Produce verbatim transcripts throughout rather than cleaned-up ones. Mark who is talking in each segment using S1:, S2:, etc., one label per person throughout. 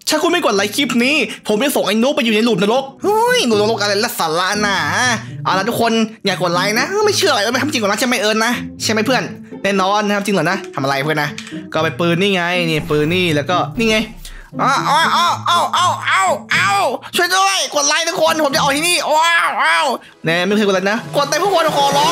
S1: ถ้าคุณไม่กดไลค์คลิปนี้ผมจะส่งไอ้นุ๊กไปอยู่ในหลุมนรกเฮ้ยหลุมนรกอะไรละสาระนะเอาละทุกคนอย่ากดไลค์นะไม่เชื่ออะไรไม่ทำจริงหรอนะใช่ไหมเอิญนะใช่ไหมเพื่อนแน่นอนนะครับจริงเหรอนะทำอะไรเพื่อนนะก็ไปปืนนี่ไงนี่ปืนนี่แล้วก็นี่ไงอ้าวอ้าวอ้าวอ้าวอ้าวอ้าวช่วยด้วยกดไลค์ทุกคนผมจะเอาที่นี่ว้าวว้าวแน่ไม่เคยกดไลค์นะกดไลค์ทุกคนขอร้อง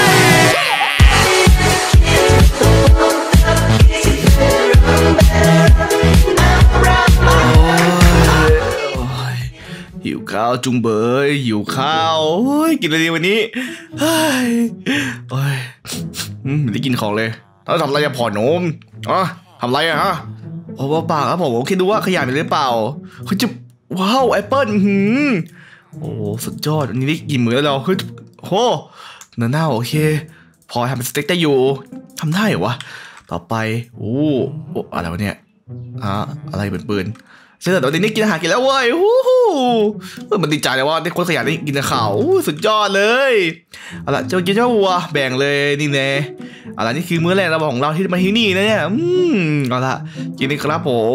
S1: หิวข้าวจุงเบยหิวข้าวโอ้ยกินอะไรดีวันนี้เฮ้ยโอ้ยไม่ได้กินของเลยเราทำอะไรอะผ่อนนมอ๋อทำอะไรอะฮะโอ้เปล่าครับผมคิดดูว่าขยะเป็นหรือเปล่าเขาจะว้าวแอปเปิ้ลหืมโอ้สุดยอดอันนี้ได้กินมื้อแล้วเราเฮ้ยโหเนื้อหน้าโอเคพอทำเป็นสเต็กได้อยู่ทำได้เหรอวะต่อไปโอ้โอ้อะไรวะเนี่ยฮะอะไรเป็นปืนเสร็จแล้วเดี๋ยวนี้กินอาหารกินแล้วเว้ยฮู้ฮู้มันดีใจเลยว่าได้คนขยันได้กินข้าวสุดยอดเลยเอาล่ะเจ้ากินเจ้าวัวแบ่งเลยนี่แน่เอาล่ะนี่คือมื้อแรกเราของเราที่มาที่นี่นะเนี่ยอืมเอาล่ะกินนี่ครับผม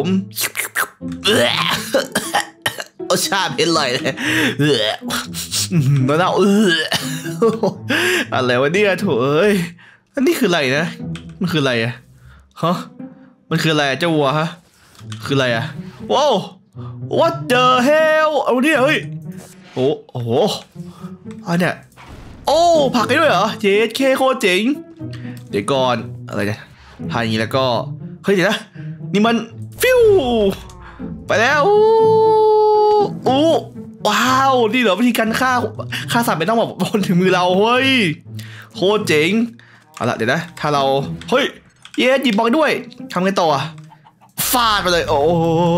S1: รสชาติเป็นไรเลยแล้วเราเอออะไรวะเนี่ยโถ่เอ้ยอันนี้คืออะไรนะมันคืออะไรอะฮะมันคืออะไรเจ้าวัวฮะคืออะไรอะว้าว what the hell เอาดิเฮ้ยโอ้โหอันเนี้ยโอ้ผักได้ด้วยเหรอเจ๊เคโคเจ๋งเดี๋ยวก่อนอะไรเนี่ยทานอย่างนี้แล้วก็เฮ้ยเดี๋ยวนะนี่มันฟิวไปแล้วโอ้ว้าวนี่เหรอวิธีการฆ่าฆ่าสัตว์ไม่ต้องแบบบนถึงมือเราเฮ้ยโคเจ๋งเอาละเดี๋ยวนะถ้าเราเฮ้ยเย้หยิบบอลด้วยทำไงต่อฟาดไปเลยโอ้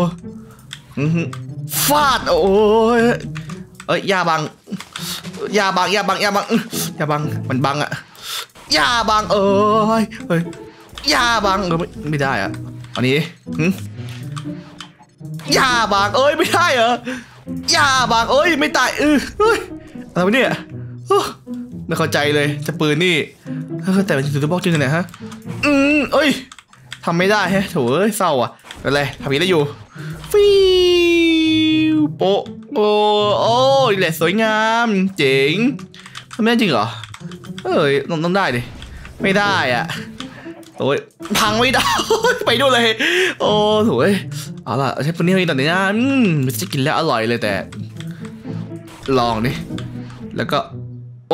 S1: ฟาดโอ้ยเอ้ยยาบังยาบังยาบังยาบังยาบังมันบังอะยาบังเอ้ยเฮ้ยยาบังเออไม่ไม่ได้อะอันนี้ยาบังเอ้ยไม่ได้เหรอยาบังเอ้ยไม่ตายเออเฮ้ยอะไรวะเนี่ยไม่เข้าใจเลยจะปืนนี่แต่เป็นถือตัวบอกจริงกันไหนฮะอืมเอ้ยทำไม่ได้แฮะโถ่เอ้ยเศร้าอ่ะอะไรทำอย่างนี้ได้อยู่ฟิวโปโอ้โอ้ยแหละสวยงามเจ๋งทำไม่ได้จริงเหรอเอ้ยต้องต้องได้ดิไม่ได้อ่ะโอ้ยพังไม่ได้ไปดูเลยโอ้โถ่เอาล่ะใช้ปืนนี้ให้ตอนนี้นะอืมมันจะกินแล้วอร่อยเลยแต่ลองดิแล้วก็โอ้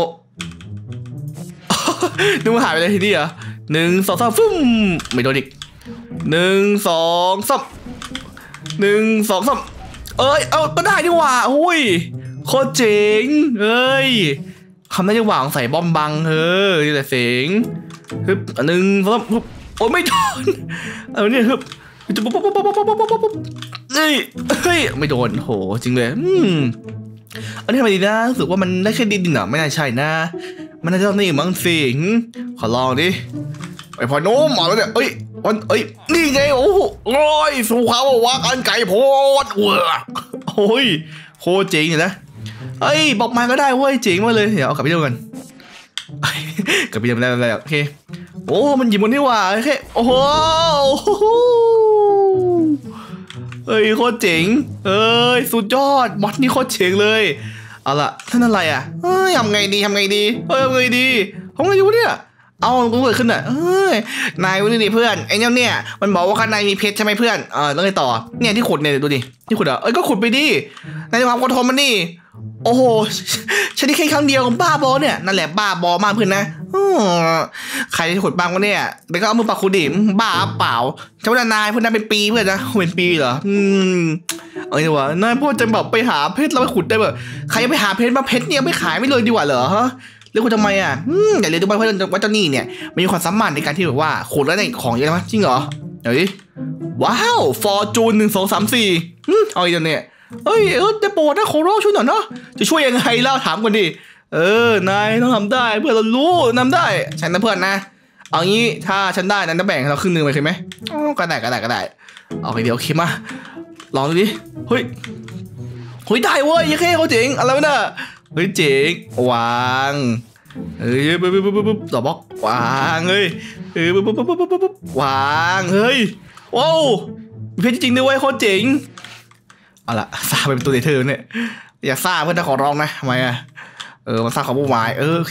S1: นึกว่าหายไปเลยทีนี้เหรอหนึ่งสองสามฟึ่มไม่โดนอีกหนึ่งสองสามหนึ่งสองสามเอ้ยเอาก็ได้ดีกว่าโอ้ยโคตรเจ๋งเอ้ยคำนั้นจะหวางใส่บอมบังเฮ้ยนี่แหละเสียงฮึบหนึ่งสองสามโอ้ยไม่โดนเอาเนี่ยฮึบจะปุ๊บปุ๊บปุ๊บปุ๊บปุ๊บปุ๊บปุ๊บเฮ้ยเฮ้ยไม่โดนโหจริงเลยอืมอันนี้ทำไมดีนะรู้สึกว่ามันได้แค่ดินหนาไม่น่าใช่นะมันน่าจะต้องนี่มั้งสิงขอลองดิไอพอโน้มมาแล้วเนี่ยเอ้ยวันเอ้ยนี่ไงโอ้โหโอ้ยสู้เขาว่ากันไก่โพดเว้อโอ้ยโคเจ๋งนะเอ้ยบอกมาก็ได้เว้ยเจ๋งมากเลยเดี๋ยวเอากลับไปดูกันกลับไปดูได้แล้วโอเคโอ้มันหยิบบนที่ว่าโอเคโอ้โหเอ้ยโคตรเจ๋งเอ้ยสุดยอดบอสนี่โคตรเจ๋งเลยเอาล่ะท่านอะไรอ่ะเอ้ยทำไงดีทำไงดีเอ้ยทำไงดีทำไงดีวะเนี่ยเอากูเกิดขึ้นอ่ะเอ้ยนายวันนี้เพื่อนไอ้เจ้าเนี่ยมันบอกว่าข้างในมีเพชรใช่ไหมเพื่อนเออแล้วไงต่อเนี่ยที่ขุดเนี่ยดูดิที่ขุดอ่ะเอ้ยก็ขุดไปดินายความอดทนมันนี่โอ้โหฉันได้แค่ครั้งเดียวบ้าบอเนี่ยนั่นแหละบ้าบอมากเพื่อนนะใครที่ขุดบ้างวะเนี่ยไปก็เอามือปากขุดดิบ้าเปล่าเจ้านายเพื่อนนายเป็นปีเพื่อนนะเป็นปีเหรออืมเอ้ยว่านายพูดจะแบบไปหาเพชรแล้วไปขุดได้แบบใครจะไปหาเพชรมาเพชรเนี่ยไม่ขายไม่เลยดีกว่าเหรอฮะแล้วคุณทำไมอ่ะอย่าเรียนดูว่าเพื่อนว่าเจ้านี่เนี่ยมีความสามารถในการที่แบบว่าขุดแล้วได้ของเยอะไหมจริงเหรอเฮ้ยว้าวฟอร์จูนหนึ่งสองสามสี่เอาอีกแล้วเนี่ยเฮ้ยเออจะโปรดนะขอร้องช่วยหน่อยเนาะจะช่วยยังไงเล่าถามกันดิเออนายต้องทำได้เพื่อนเรารู้ทำได้ฉันนะเพื่อนนะเอางี้ถ้าฉันได้นั้นจะแบ่งเราครึ่งนึงไปเคยไหมก็ได้ก็ได้ก็ได้เอาไปเดี๋ยวโอเคมาลองดูดิเฮ้ยเฮ้ยได้เว้ยยังแค่เขาเจ๋งอะไรวะเนี่ยเฮ้ยเจ๋งวางเฮ้ยปุ๊บปุ๊บปุ๊บปุ๊บต่อบล็อกวางเฮ้ยเฮ้ยปุ๊บปุ๊บปุ๊บปุ๊บปุ๊บวางเฮ้ยว้าวเพชรจริงด้วยเว้ยเขาเจ๋งเอาละสร้างเป็นตัวเนเธอร์เนี่ยอย่าสร้างเพื่อนจะขอร้องนะทำไมอ่ะเออมาสร้างของผู้หมายเออโอเค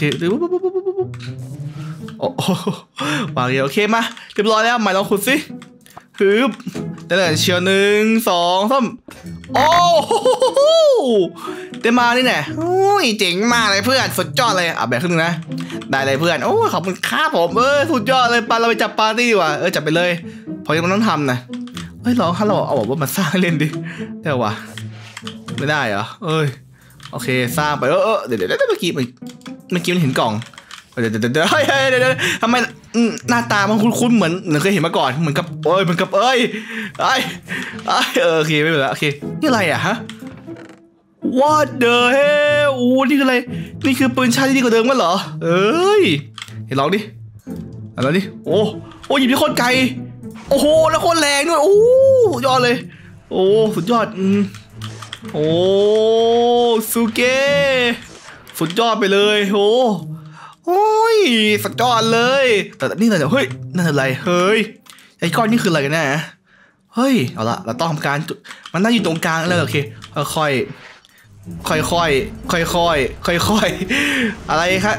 S1: โอ้วางเดียวโอเคมาเรียบร้อยแล้วหมายลองขุดสิฮึบได้เลยเชียวหนึ่งสองสามโอ้โหได้มานี่แน่โอ้ยเจ๋งมากเลยเพื่อนสุดยอดเลยอ่ะแบบครึ่งนะได้เลยเพื่อนโอ้ขอบคุณครับผมเออสุดยอดเลยปาเราไปจับปาร์ตี้ดีกว่าเออจับไปเลยพอยังมันต้องทำนะเฮ้ยเราถ้าเราเอาแบบว่ามาสร้างเล่นดิได้วะไม่ได้เหรอเอ้ยโอเคสร้างไปเออเออเดี๋ยวเดี๋ยวเมื่อกี้เมื่อกี้มันเห็นกล่องเดี๋ยวเดี๋ยวเดี๋ยวเฮ้ยเดี๋ยวเดี๋ยวทำไมหน้าตามันคุ้นๆเหมือนเหมือนเคยเห็นมาก่อนเหมือนกับเอ้ยเหมือนกับเอ้ยไอ้ไอ้เออโอเคไม่เป็นไรโอเคนี่อะไรอะฮะ What the hell อู้นี่คืออะไรนี่คือปืนชาติที่ดีกว่าเดิมกันเหรอเอ้ยเห็นลองดิลองดิโอ้โอ้หยิบที่โคตรไกลโอ้โหแล้วโคตรแรงด้วยโอ้สุดยอดเลยโอ้สุดยอดอืมโอ้ซูเกะสุดยอดไปเลยโอ้โอ้ยสุดยอดเลยแต่นี่อะไรเฮ้ยนั่นอะไรเฮ้ยไอ้ก้อนนี่คืออะไรกันแน่เฮ้ยเอาละเราต้องทำการมันน่าอยู่ตรงกลางเลยโอเคค่อยๆค่อยๆค่อยๆค่อยๆอะไรครับ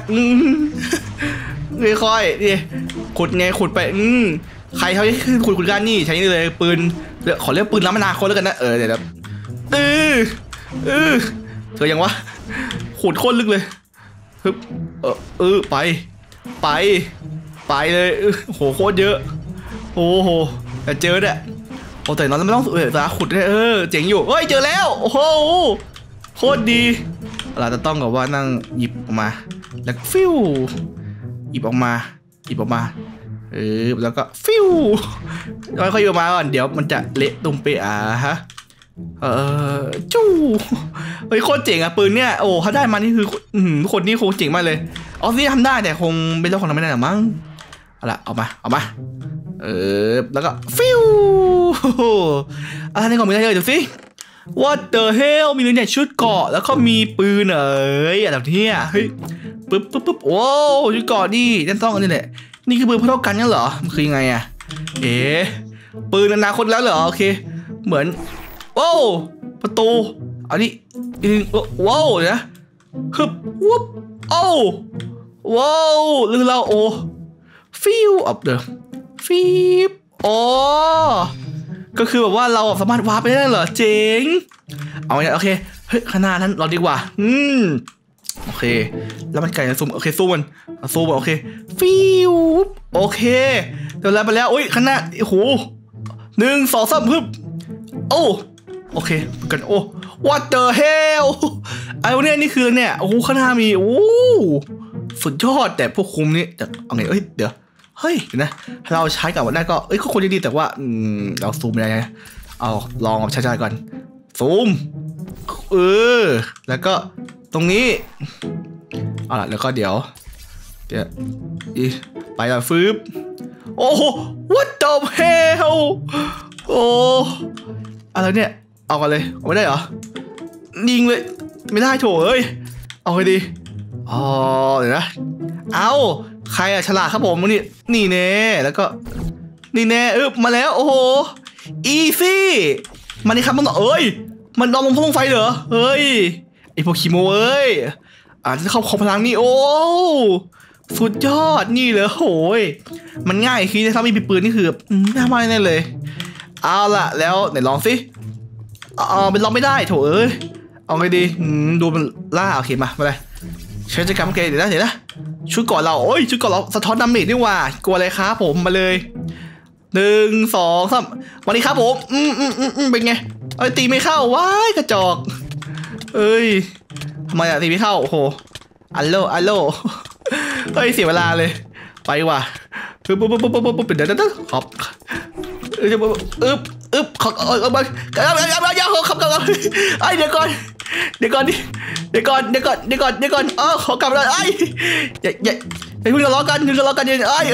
S1: ค่อยๆนี่ขุดไงขุดไปอืมใครเขาจะขึ้นขุดขุดกันนี่ใช้นี่เลยปืนขอเรียกปืนล้ำมนาคนแล้วกันนะเออเดี๋ยวเออเออเธอยังวะขุดโคตรลึกเลยฮึบเออเออไปไปไปเลยโหโคตรเยอะโอ้โหแต่เจอเนี่ยโอ้แต่เราไม่ต้องเออตาขุดได้เออเจ๋งอยู่เฮ้ยเจอแล้วโอ้โหโคตรดีเราจะต้องกับว่านั่งหยิบออกมาแล้วฟิวหยิบออกมาหยิบออกมาเออแล้วก็ฟิวค่อยๆหยิบมาก่อนเดี๋ยวมันจะเละตุ้มเปะอ่ะฮะเออจู้เฮ้ยโคตรเจ๋งอ่ะปืนเนี่ยโอ้เขาได้มานี่คือทุกคนนี่คงเจ๋งมากเลยออสซี่ทำได้แต่คงเป็นเจ้าของทำไม่ได้หรอมั้งเอาละเอามาเอามาเออแล้วก็ฟิวอะไรในกล่องมีอะไรเยอะดูสิ What the hell มีเนี่ยชุดเกราะแล้วก็มีปืนเอ้ยอะไรที่เนี่ยเฮ้ยปึ๊บปึ๊บปึ๊บโอ้ชุดเกราะนี่นั่นต้องอันนี้แหละนี่คือปืนพัฒนากันนั่นเหรอมันคือยังไงอะเอ๋ปืนอนาคตแล้วเหรอโอเคเหมือนโอ้ประตูอันนี้อีกนึงว้าวนะฮึบวุ๊บโอ้ว้าวลืมเราโอ้ฟิวอัพเดอฟิบโอ้ก็คือแบบว่าเราสามารถวาร์ปไปได้เหรอเจ๋งเอาเนี่ยโอเคเฮ้ยขนาดนั้นเราดีกว่าอืมโอเคแล้วมันไก่จะซูมโอเคซูมมันซูมโอเคฟิวโอเคเดี๋ยวแล้วไปแล้วอุ้ยขนาดโอ้โหหนึ่งสองสามฮึบโอ้โอเคกันโอ้ what the hell ไอ้เนี่ยนี่คือเนี่ยโอ้ข้างหน้ามีโอ้สุดยอดแต่พวกคุมนี่จะเอาไงเอ้ยเดี๋ยวเฮ้ยเดี๋ยวนะเราใช้กับวันได้ก็เอ้ยก็ควรจะดีแต่ว่าอืมเราซูมไม่ได้ไงเอาลองใช้ๆก่อนซูมเออแล้วก็ตรงนี้เอาล่ะแล้วก็เดี๋ยวเดี๋ยวอีไปอ่ะฟืบโอ้โห what the hell โอ้อะไรเนี่ยเอากันเลยเอาไม่ได้เหรอยิงเลยไม่ได้โถเอ้ยเอาไปดีอ๋อเดี๋ยวนะเอาใครอะฉลาดครับผมนี่นี่แน่แล้วก็นี่แน่เออมาแล้วโอ้โหอีซี่มานี่ครับมันเอ้ยมันลองลงพลังไฟเหรอเฮ้ยไอพวกคีโมเอ้ยอาจจะเข้าคอพลังนี่โอ้สุดยอดนี่เลยโอ้ยมันง่ายคือถ้ามีปืนนี่คือน่าไม่แน่เลยเอาล่ะแล้วไหนลองสิเอาเป็นลองไม่ได้โถเอ้ยเอาไงดีดูมันล่าโอเคมาไปเลยใช้กิจกรรมเกย์เดี๋ยวนะเดี๋ยวนะชุดก่อนเราโอ้ยชุดก่อนเราสะท้อนดาเมจนี่ว่ากลัวอะไรครับผมมาเลยหนึ่งสองสามวันนี้ครับผมอืมอืมอืมอืมเป็นไงเอ้ยตีไม่เข้าว้ายกระจอกเอ้ยทำไมอะตีไม่เข้าโอ้โหอัลโลอัลโลเฮ้ยเสียเวลาเลยไปว่ะปึ๊บปึ๊บปึ๊บปึ๊บปึ๊บเดี๋ยวเดี๋ยวขอบเอ้ยอึ๊บอึ๊บขอเออเอาไปเอาเอาเอาเอาขับขับไอ้เดี๋ยวก่อนเดี๋ยวก่อนดิเดี๋ยวก่อนเดี๋ยวก่อนเดี๋ยวก่อนเดี๋ยวก่อนเออขอกลับเลยไอ้อย่าอย่าอย่าเพิ่งทะเลาะกันอย่าทะเลาะกันอย่าไอ้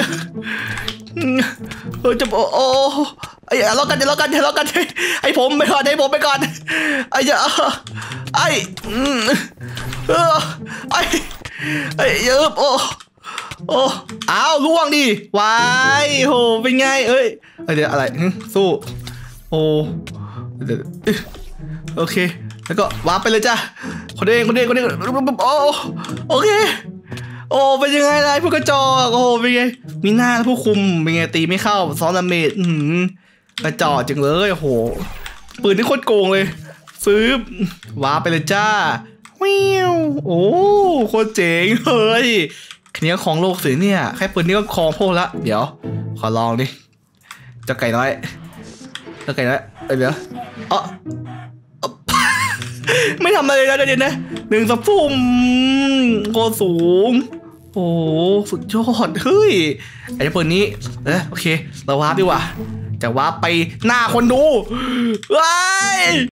S1: เออจะโอ้ไอ้ทะเลาะกันทะเลาะกันทะเลาะกันไอ้ผมไปก่อนไอ้ผมไปก่อนไอ้จะไอ้เออไอ้ไอ้เยอะโอ้โอ้อ้าวล่วงดิวายโหเป็นไงเอ้ยเดี๋ยวอะไรสู้โอ้เดี๋ยวโอเคแล้วก็วาร์ปไปเลยจ้ะคนเด้งคนเด้งคนเด้งโอ้โอเคโอ้เป็นยังไงล่ะพวกกระจอกโอ้เป็นไงมีหน้าผู้คุมเป็นไงตีไม่เข้าซ้อนดาเมจกระจอกจังเลยโอ้โหปืนที่โคตรโกงเลยฟื้บวาร์ปไปเลยจ้าวิวโอ้โคตรเจ๋งเฮ้ยแค่นี้ก็ครองโลกสิเนี่ยแค่ปืนนี้ก็ครองโลกละเดี๋ยวขอลองดิเจ้าไก่น้อยเจ้าไก่น้อยเดี๋ยวอ๋อไม่ทำอะไรเลยนะเดี๋ยวนะหนึ่งสะพุ่มโคตรสูงโอ้สุดยอดเฮ้ยไอ้ปืนนี้เออโอเคเราวาร์ปดีกว่าจะวาร์ปไปหน้าคนดูว้าย